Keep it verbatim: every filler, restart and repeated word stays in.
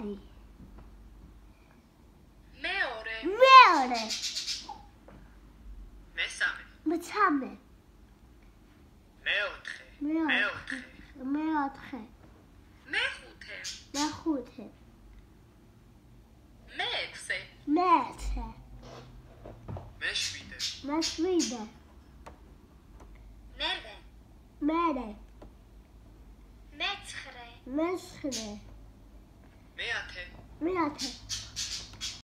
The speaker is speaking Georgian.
ორი მეორე მეორე მესამე მესამე მეოთხე მეოთხე მეოთხე მეხუთე მეხუთე მეექვსე მეექვსე მეშვიდე მეშვიდე მერვე მერვე მეცხრე მეცხრე მეათე მეათე